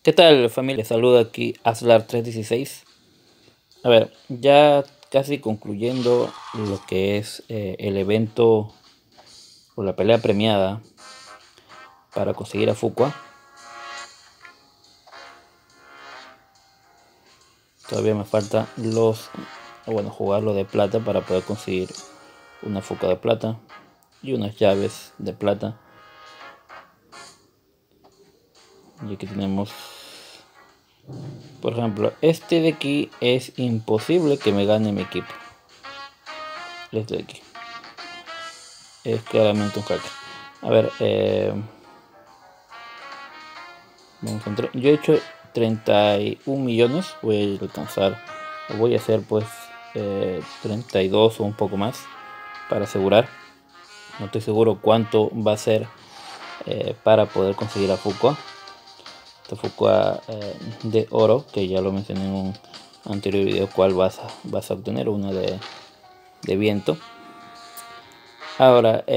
¿Qué tal, familia? Saluda aquí Aslar316. A ver, ya casi concluyendo lo que es el evento o la pelea premiada para conseguir a Fuqua. Todavía me falta jugarlo de plata para poder conseguir una Fuqua de plata y unas llaves de plata. Y aquí tenemos, por ejemplo, este de aquí es imposible que me gane mi equipo. Este de aquí es claramente un hacker. A ver, vamos a entrar. Yo he hecho 31 millones. Voy a alcanzar, voy a hacer pues 32 o un poco más para asegurar. No estoy seguro cuánto va a ser para poder conseguir a Fuqua. Esta Fuqua de oro, que ya lo mencioné en un anterior video, cuál vas a obtener, una de viento. Ahora,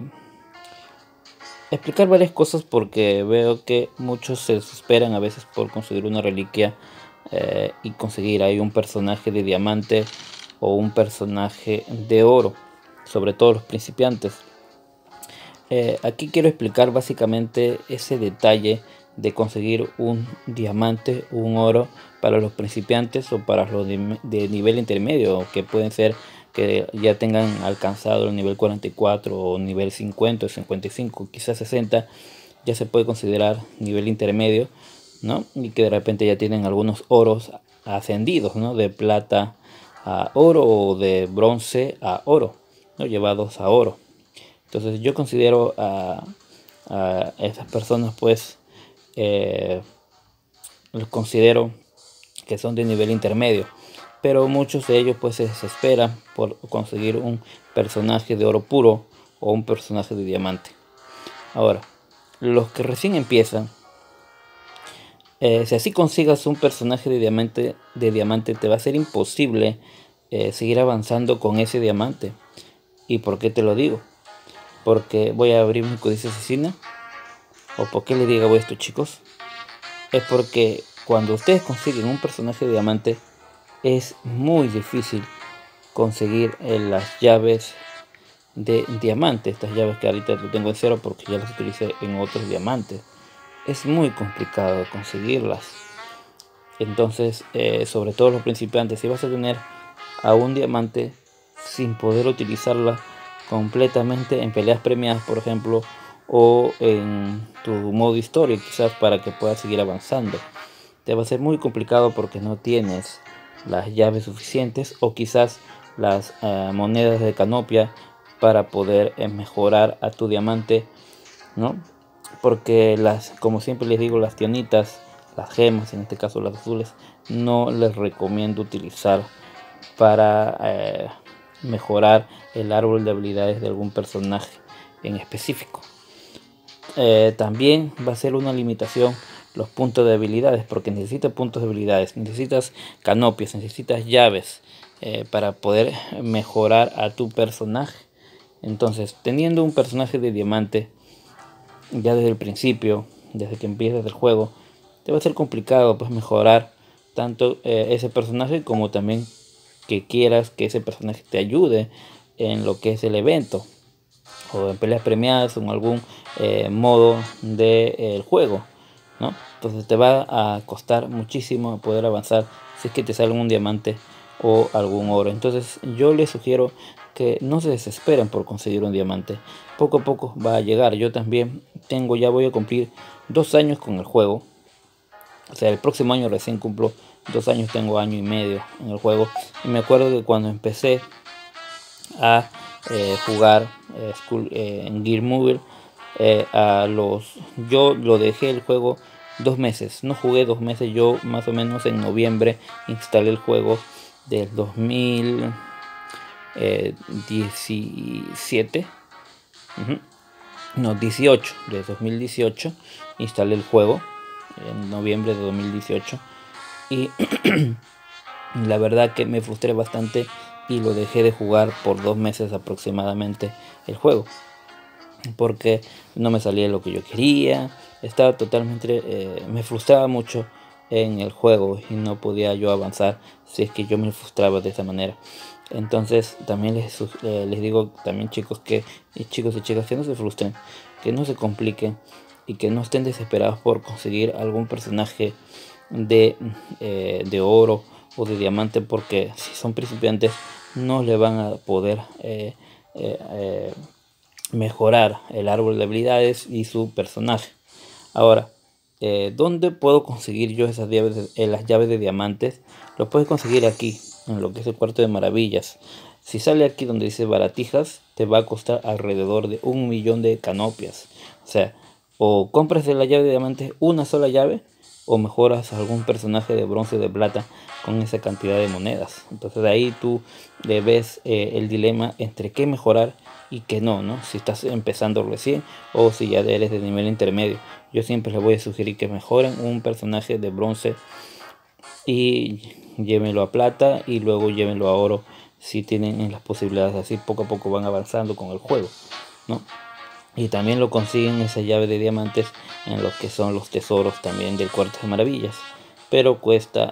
explicar varias cosas porque veo que muchos se desesperan a veces por conseguir una reliquia y conseguir ahí un personaje de diamante o un personaje de oro, sobre todo los principiantes. Aquí quiero explicar básicamente ese detalle de conseguir un diamante o un oro para los principiantes o para los de nivel intermedio, que pueden ser que ya tengan alcanzado el nivel 44 o nivel 50 o 55, quizás 60, ya se puede considerar nivel intermedio, ¿no? Y que de repente ya tienen algunos oros ascendidos, ¿no? De plata a oro o de bronce a oro, ¿no? Llevados a oro. Entonces yo considero a esas personas pues los considero que son de nivel intermedio, pero muchos de ellos pues se desesperan por conseguir un personaje de oro puro o un personaje de diamante. Ahora, los que recién empiezan, si así consigas un personaje de diamante te va a ser imposible seguir avanzando con ese diamante. ¿Y por qué te lo digo? Porque voy a abrir mi codicia asesina. ¿O por qué le digo esto, chicos? Es porque cuando ustedes consiguen un personaje de diamante es muy difícil conseguir las llaves de diamante. Estas llaves que ahorita lo tengo en cero porque ya las utilicé en otros diamantes. Es muy complicado conseguirlas. Entonces, sobre todo los principiantes, si vas a tener a un diamante sin poder utilizarla completamente en peleas premiadas, por ejemplo, o en tu modo historia, quizás para que puedas seguir avanzando, te va a ser muy complicado porque no tienes las llaves suficientes o quizás las monedas de canopia para poder mejorar a tu diamante, ¿no? Porque como siempre les digo, las tionitas, las gemas, en este caso las azules, no les recomiendo utilizar para mejorar el árbol de habilidades de algún personaje en específico. También va a ser una limitación los puntos de habilidades, porque necesitas puntos de habilidades, necesitas canopias, necesitas llaves para poder mejorar a tu personaje. Entonces, teniendo un personaje de diamante ya desde el principio, desde que empiezas el juego, te va a ser complicado pues mejorar tanto ese personaje como también que quieras que ese personaje te ayude en lo que es el evento o en peleas premiadas o en algún modo del juego, ¿no? Entonces te va a costar muchísimo poder avanzar si es que te sale un diamante o algún oro. Entonces yo les sugiero que no se desesperen por conseguir un diamante. Poco a poco va a llegar. Yo también ya voy a cumplir 2 años con el juego. O sea, el próximo año recién cumplo 2 años, tengo año y medio en el juego. Y me acuerdo que cuando empecé a jugar en Gear Mobile, yo lo dejé el juego 2 meses. No jugué 2 meses, yo más o menos en noviembre instalé el juego del 2017. No, 18, de 2018 instalé el juego en noviembre de 2018 y la verdad que me frustré bastante y lo dejé de jugar por 2 meses aproximadamente el juego. porque no me salía lo que yo quería. Estaba totalmente, me frustraba mucho en el juego y no podía yo avanzar si es que yo me frustraba de esa manera. Entonces también les digo también, chicos, chicos y chicas, que no se frustren, que no se compliquen y que no estén desesperados por conseguir algún personaje de oro o de diamante, porque si son principiantes no le van a poder mejorar el árbol de habilidades y su personaje. Ahora, ¿dónde puedo conseguir yo esas llaves las llaves de diamantes? Lo puedes conseguir aquí, en lo que es el cuarto de maravillas. Si sale aquí donde dice baratijas, te va a costar alrededor de 1.000.000 de canopias. O sea, o compras de la llave de diamantes una sola llave, o mejoras algún personaje de bronce o de plata con esa cantidad de monedas. Entonces de ahí tú ves el dilema entre qué mejorar y qué no, si estás empezando recién o si ya eres de nivel intermedio. Yo siempre les voy a sugerir que mejoren un personaje de bronce y llévenlo a plata y luego llévenlo a oro si tienen las posibilidades. Así poco a poco van avanzando con el juego, ¿no? Y también lo consiguen esa llave de diamantes en lo que son los tesoros también del cuarto de maravillas, pero cuesta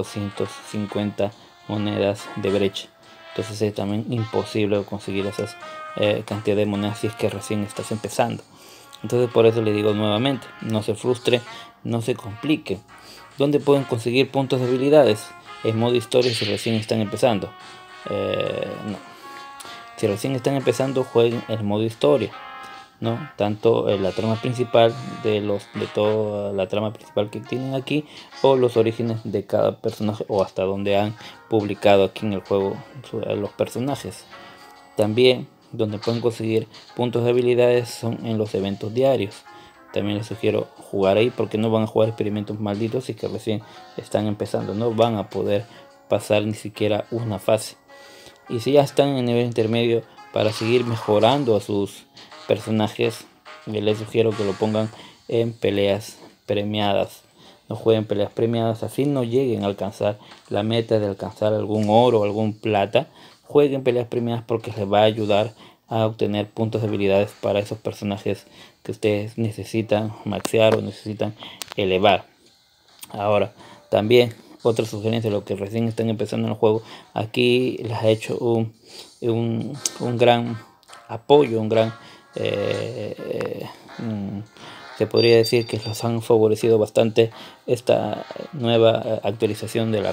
1250 monedas de brecha. Entonces es también imposible conseguir esas cantidad de monedas si es que recién estás empezando. Entonces por eso le digo nuevamente, no se frustre, no se complique. ¿Dónde pueden conseguir puntos de habilidades? En modo historia si recién están empezando. No. Si recién están empezando, jueguen el modo historia, ¿no? Tanto la trama principal de toda la trama principal que tienen aquí, o los orígenes de cada personaje, o hasta donde han publicado aquí en el juego los personajes. También donde pueden conseguir puntos de habilidades son en los eventos diarios. También les sugiero jugar ahí, porque no van a jugar experimentos malditos y que recién están empezando, no van a poder pasar ni siquiera una fase. Y si ya están en nivel intermedio, para seguir mejorando a sus personajes, les sugiero que lo pongan en peleas premiadas. No jueguen peleas premiadas, así no lleguen a alcanzar la meta de alcanzar algún oro o algún plata. Jueguen peleas premiadas porque les va a ayudar a obtener puntos de habilidades para esos personajes que ustedes necesitan maxear o necesitan elevar. Ahora, también otra sugerencia, lo que recién están empezando en el juego, aquí les ha hecho un gran apoyo, se podría decir que los han favorecido bastante esta nueva actualización de la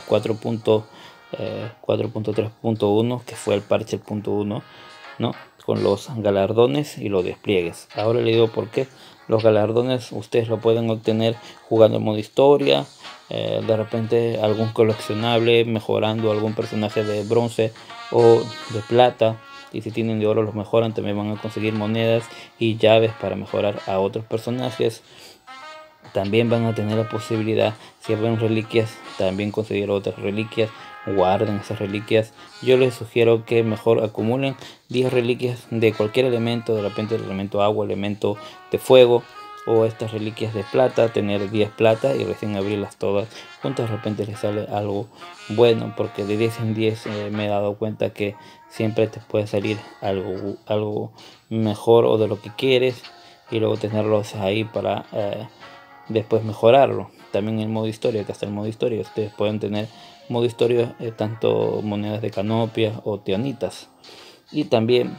4.3.1, que fue el parche 1, ¿no? Con los galardones y los despliegues. Ahora le digo por qué. Los galardones ustedes lo pueden obtener jugando en modo historia, de repente algún coleccionable, mejorando algún personaje de bronce o de plata, y si tienen de oro los mejoran, también van a conseguir monedas y llaves para mejorar a otros personajes. También van a tener la posibilidad, si ven reliquias, también conseguir otras reliquias. Guarden esas reliquias. Yo les sugiero que mejor acumulen 10 reliquias de cualquier elemento, de repente el elemento agua, elemento de fuego, o estas reliquias de plata, tener 10 plata y recién abrirlas todas juntas. De repente les sale algo bueno, porque de 10 en 10 me he dado cuenta que siempre te puede salir algo mejor o de lo que quieres, y luego tenerlos ahí para después mejorarlo. También el modo historia, que hasta el modo historia ustedes pueden tener modo historia tanto monedas de canopia o tianitas. Y también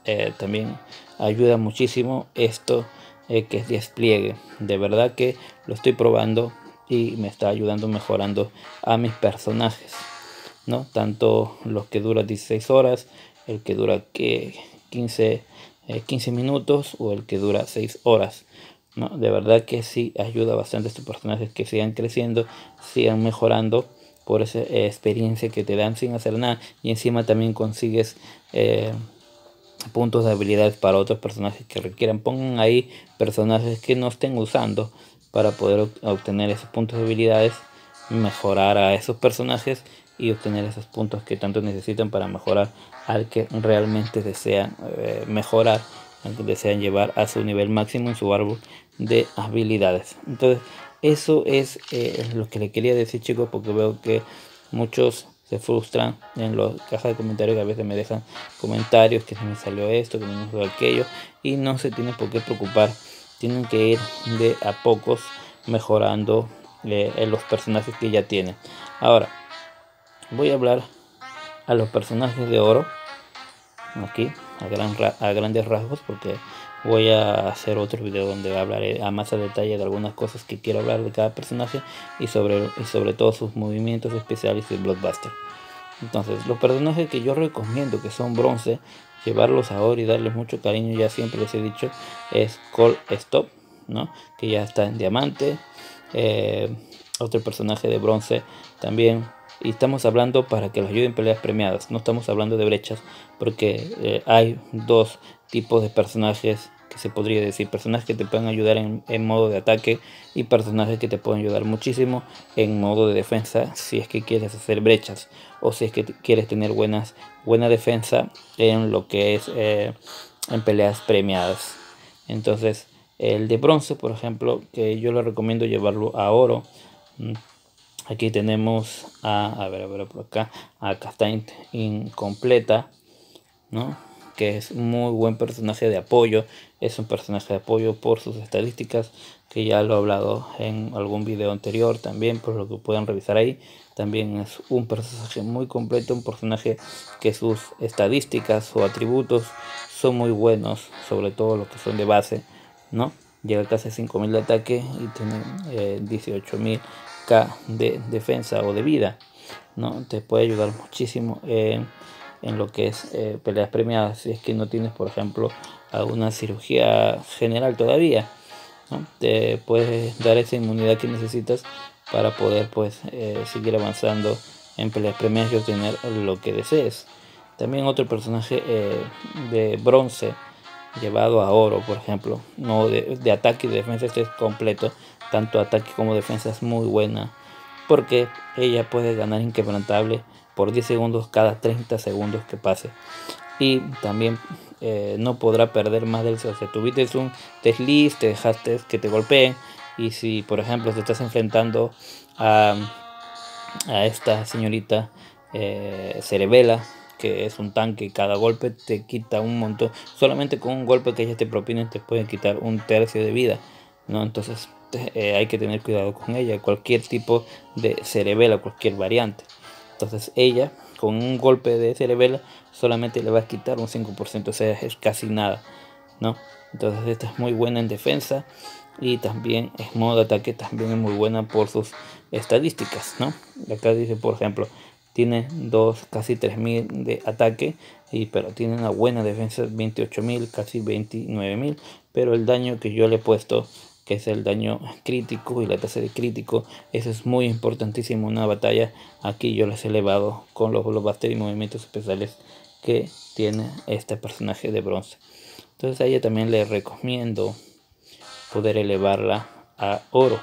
ayuda muchísimo esto que es despliegue. De verdad que lo estoy probando y me está ayudando mejorando a mis personajes, ¿no? Tanto los que duran 16 horas, el que dura 15 minutos o el que dura 6 horas. ¿No? De verdad que sí ayuda bastante a estos personajes que sigan creciendo, sigan mejorando por esa experiencia que te dan sin hacer nada, y encima también consigues puntos de habilidades para otros personajes que requieran. Pongan ahí personajes que no estén usando para poder obtener esos puntos de habilidades, mejorar a esos personajes y obtener esos puntos que tanto necesitan para mejorar al que realmente desean mejorar, al que desean llevar a su nivel máximo en su árbol de habilidades. Entonces eso es lo que le quería decir, chicos, porque veo que muchos se frustran en las cajas de comentarios, que a veces me dejan comentarios que se me salió esto, que me salió aquello, y no se tienen por qué preocupar. Tienen que ir de a pocos mejorando en los personajes que ya tienen. Ahora voy a hablar a los personajes de oro aquí a grandes rasgos, porque voy a hacer otro video donde hablaré a más a detalle de algunas cosas que quiero hablar de cada personaje y sobre todo sus movimientos especiales de Blockbuster. Entonces, los personajes que yo recomiendo que son bronce, llevarlos ahora y darles mucho cariño, ya siempre les he dicho, es Cold Stop, ¿no? Que ya está en diamante. Otro personaje de bronce también, y estamos hablando para que los ayuden en peleas premiadas, no estamos hablando de brechas, porque hay dos tipos de personajes que se podría decir: personajes que te pueden ayudar en modo de ataque, y personajes que te pueden ayudar muchísimo en modo de defensa, si es que quieres hacer brechas o si es que quieres tener buena defensa en lo que es en peleas premiadas. Entonces, el de bronce, por ejemplo, que yo le recomiendo llevarlo a oro. Aquí tenemos a ver por acá, a Castaña Incompleta, ¿no? Que es un muy buen personaje de apoyo. Es un personaje de apoyo por sus estadísticas, que ya lo he hablado en algún video anterior también, por lo que pueden revisar ahí. También es un personaje muy completo, un personaje que sus estadísticas o atributos son muy buenos, sobre todo los que son de base, ¿no? Llega casi 5000 de ataque y tiene 18000 K de defensa o de vida, ¿no? Te puede ayudar muchísimo en lo que es peleas premiadas, si es que no tienes, por ejemplo, alguna cirugía general todavía, ¿no? Te puedes dar esa inmunidad que necesitas para poder pues seguir avanzando en peleas premiadas y obtener lo que desees. También otro personaje de bronce llevado a oro, por ejemplo, no de ataque y defensa, este es completo, tanto ataque como defensa es muy buena, porque ella puede ganar inquebrantable por 10 segundos cada 30 segundos que pase, y también no podrá perder más del... O sea, tuviste un desliz, te dejaste que te golpeen, y si por ejemplo te estás enfrentando a esta señorita Cerebela, que es un tanque, cada golpe te quita un montón. Solamente con un golpe que ella te propine te puede quitar un tercio de vida, ¿no? Entonces hay que tener cuidado con ella, cualquier tipo de Cerebela, cualquier variante. Entonces ella con un golpe de Cerebela solamente le va a quitar un 5%, o sea, es casi nada, ¿no? Entonces esta es muy buena en defensa, y también en modo de ataque también es muy buena por sus estadísticas, ¿no? Acá dice, por ejemplo, tiene casi 3000 de ataque, pero tiene una buena defensa, 28000, casi 29000, pero el daño que yo le he puesto, que es el daño crítico y la tasa de crítico, eso es muy importantísimo en una batalla. Aquí yo les he elevado con los Blockbuster y movimientos especiales que tiene este personaje de bronce. Entonces a ella también le recomiendo poder elevarla a oro.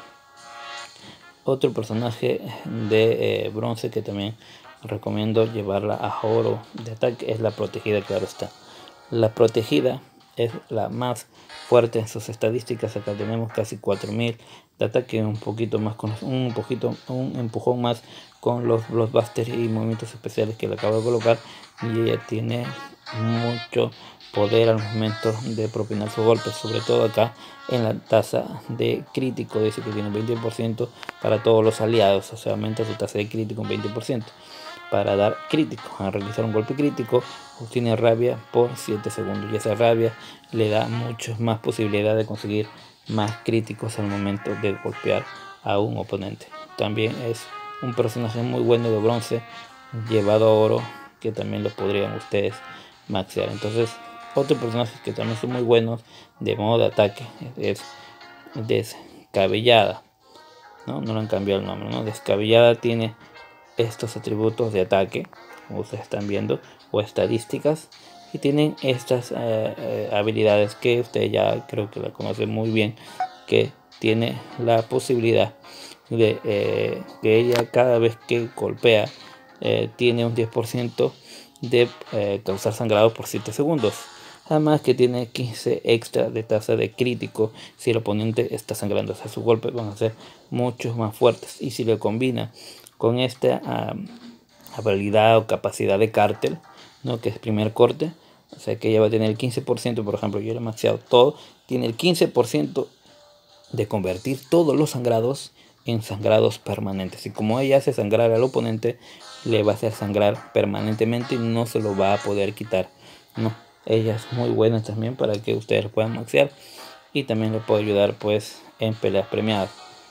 Otro personaje de bronce que también recomiendo llevarla a oro de ataque es la protegida, claro está. La protegida es la más fuerte en sus estadísticas. Acá tenemos casi 4000 de ataque, un poquito más con un empujón más con los Blockbuster y movimientos especiales que le acabo de colocar, y ella tiene mucho poder al momento de propinar sus golpes, sobre todo acá en la tasa de crítico. Dice que tiene 20% para todos los aliados, o sea, aumenta su tasa de crítico un 20% para dar crítico. Al realizar un golpe crítico obtiene rabia por 7 segundos, y esa rabia le da muchas más posibilidades de conseguir más críticos al momento de golpear a un oponente. También es un personaje muy bueno de bronce llevado a oro, que también lo podrían ustedes maxear. Entonces, otros personajes que también son muy buenos de modo de ataque es Descabellada, no le han cambiado el nombre, ¿no? Descabellada tiene estos atributos de ataque, como ustedes están viendo, o estadísticas, y tienen estas habilidades que usted ya creo que la conoce muy bien, que tiene la posibilidad de que ella, cada vez que golpea, tiene un 10% de causar sangrado por 7 segundos. Además que tiene 15 extra de tasa de crítico si el oponente está sangrando. O sea, sus golpes van a ser mucho más fuertes, y si le combina con esta habilidad o capacidad de cártel, ¿no? Que es primer corte. O sea que ella va a tener el 15%, por ejemplo, yo le he maxeado todo, tiene el 15% de convertir todos los sangrados en sangrados permanentes. Y como ella hace sangrar al oponente, le va a hacer sangrar permanentemente y no se lo va a poder quitar, ¿no? Ella es muy buena también para que ustedes lo puedan maxear, y también le puede ayudar pues en peleas premiadas.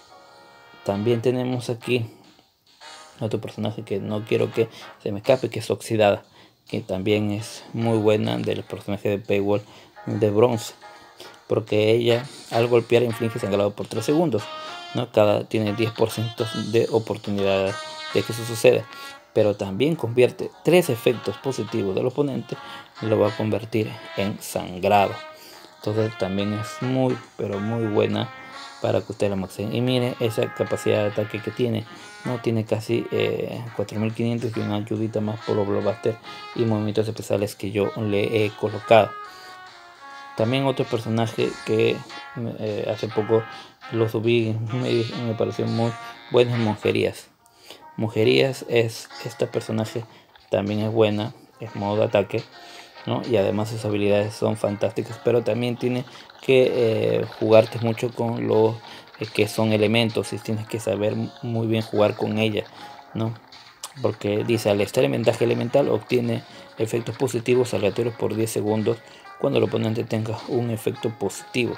También tenemos aquí otro personaje que no quiero que se me escape, que es Oxidada, que también es muy buena, del personaje de Paywall de bronce, porque ella al golpear inflige sangrado por 3 segundos, ¿no? Tiene 10% de oportunidad de que eso suceda, pero también convierte 3 efectos positivos del oponente, lo va a convertir en sangrado. Entonces también es muy, pero muy buena para que usted la maxeen. Y mire esa capacidad de ataque que tiene, no tiene casi 4500 y una ayudita más por los blockbuster y movimientos especiales que yo le he colocado. También otro personaje que hace poco lo subí, me pareció muy bueno, es Monjerías. Monjerías es este personaje, también es buena, es modo de ataque, ¿no? Y además sus habilidades son fantásticas, pero también tiene que jugarte mucho con los que son elementos, y tienes que saber muy bien jugar con ella, ¿no? Porque dice, al estar en ventaja elemental obtiene efectos positivos aleatorios por 10 segundos cuando el oponente tenga un efecto positivo,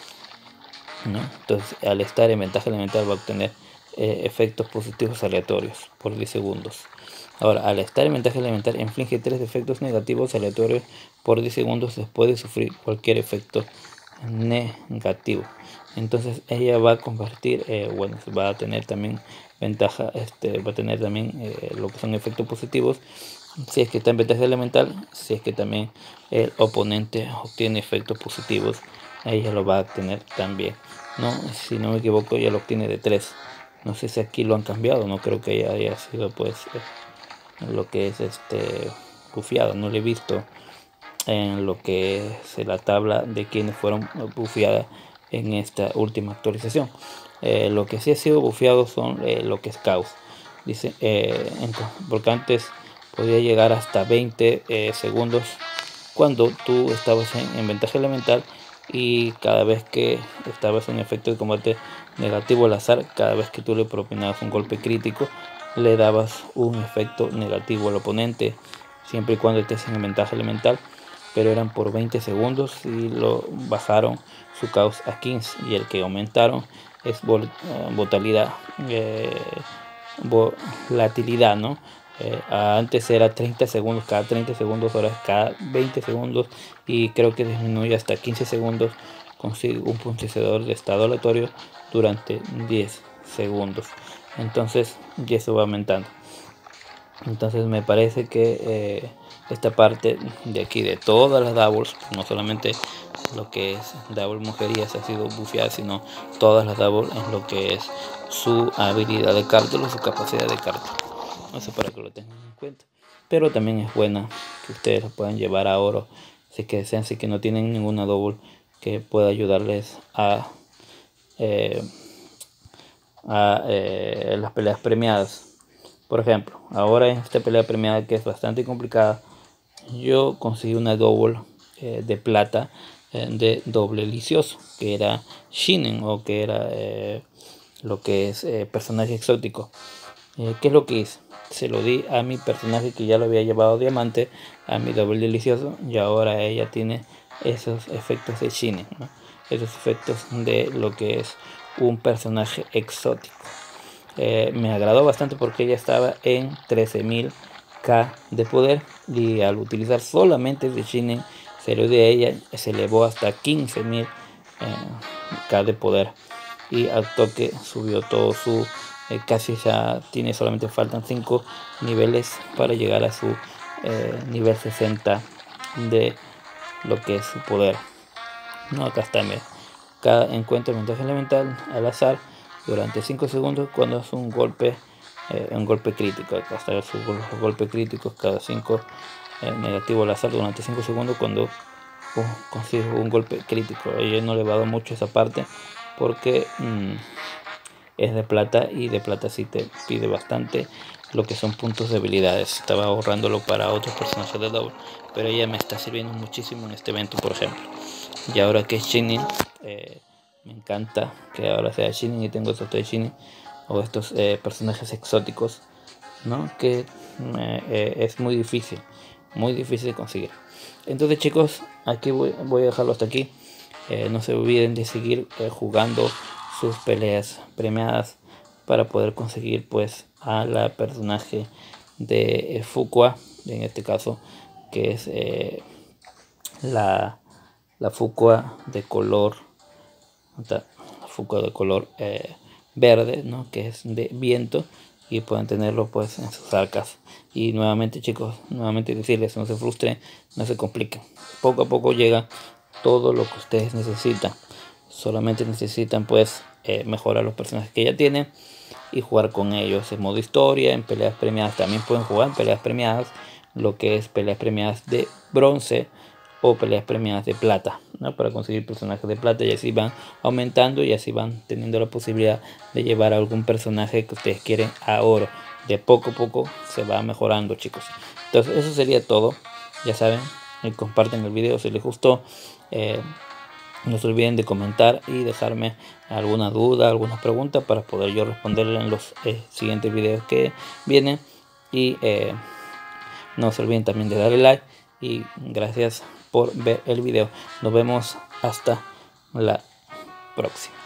¿no? Entonces al estar en ventaja elemental va a obtener efectos positivos aleatorios por 10 segundos. Ahora, al estar en ventaja elemental inflige 3 efectos negativos aleatorios por 10 segundos después de sufrir cualquier efecto negativo. Entonces ella va a convertir, bueno, va a tener también ventaja, va a tener también lo que son efectos positivos si es que está en ventaja elemental. Si es que también el oponente obtiene efectos positivos, ella lo va a tener también, ¿no? Si no me equivoco, ella lo obtiene de 3. No sé si aquí lo han cambiado, no creo que ella haya sido pues lo que es bufiado, no lo he visto en lo que es la tabla de quienes fueron bufiadas en esta última actualización. Lo que sí ha sido bufiado son lo que es caos, dice, porque antes podía llegar hasta 20 segundos cuando tú estabas en ventaja elemental, y cada vez que estabas en efecto de combate negativo al azar, cada vez que tú le propinabas un golpe crítico, le dabas un efecto negativo al oponente, siempre y cuando estés en ventaja elemental, pero eran por 20 segundos, y lo bajaron su caos a 15, y el que aumentaron es volatilidad, ¿no? Antes era 30 segundos cada 30 segundos, ahora es cada 20 segundos, y creo que disminuye hasta 15 segundos. Consigue un puntuador de estado aleatorio durante 10 segundos. Entonces, y eso va aumentando. Entonces me parece que esta parte de aquí, de todas las doubles, no solamente lo que es double Monjerías ha sido bufiada, sino todas las doubles en lo que es su habilidad de cártel o su capacidad de cártel. No sé, para que lo tengan en cuenta. Pero también es buena que ustedes lo puedan llevar a oro si que desean, si que no tienen ninguna double que pueda ayudarles a las peleas premiadas. Por ejemplo, ahora en esta pelea premiada, que es bastante complicada, yo conseguí una double de plata de doble delicioso, que era Shinen, o que era lo que es personaje exótico. ¿Qué es lo que hice? Se lo di a mi personaje que ya lo había llevado diamante, a mi doble delicioso, y ahora ella tiene esos efectos de Shinen, ¿no? Esos efectos de lo que es un personaje exótico. Me agradó bastante porque ella estaba en 13.000k de poder, y al utilizar solamente de Shinen, se lo di a ella, se elevó hasta 15.000k de poder, y al toque subió todo su casi ya tiene, solamente faltan 5 niveles para llegar a su nivel 60 de lo que es su poder. No, acá está, mira. Cada encuentro de ventaja elemental al azar durante 5 segundos cuando es un golpe crítico. Acá está su golpe crítico cada 5 negativo al azar durante 5 segundos cuando consigo un golpe crítico. Yo no le he dado mucho esa parte porque es de plata, y de plata sí te pide bastante lo que son puntos de habilidades. Estaba ahorrándolo para otros personajes de Double, pero ella me está sirviendo muchísimo en este evento, por ejemplo. Y ahora que es Shinin, me encanta que ahora sea Shinin y tengo estos tres Shinin o estos personajes exóticos, ¿no? Que es muy difícil de conseguir. Entonces, chicos, aquí voy a dejarlo hasta aquí. No se olviden de seguir jugando sus peleas premiadas para poder conseguir pues a la personaje de Fuqua, en este caso, que es la Fuqua de color verde, ¿no? Que es de viento, y pueden tenerlo pues en sus arcas. Y nuevamente, chicos, nuevamente decirles, no se frustren, no se compliquen, poco a poco llega todo lo que ustedes necesitan. Solamente necesitan pues mejorar los personajes que ya tienen y jugar con ellos en modo historia. En peleas premiadas también pueden jugar en peleas premiadas, lo que es peleas premiadas de bronce o peleas premiadas de plata, ¿no? Para conseguir personajes de plata, y así van aumentando y así van teniendo la posibilidad de llevar a algún personaje que ustedes quieren a oro. De poco a poco se va mejorando, chicos. Entonces eso sería todo. Ya saben, comparten el video si les gustó. No se olviden de comentar y dejarme alguna duda, alguna pregunta para poder yo responderle en los siguientes videos que vienen. Y no se olviden también de darle like. Y gracias por ver el video. Nos vemos hasta la próxima.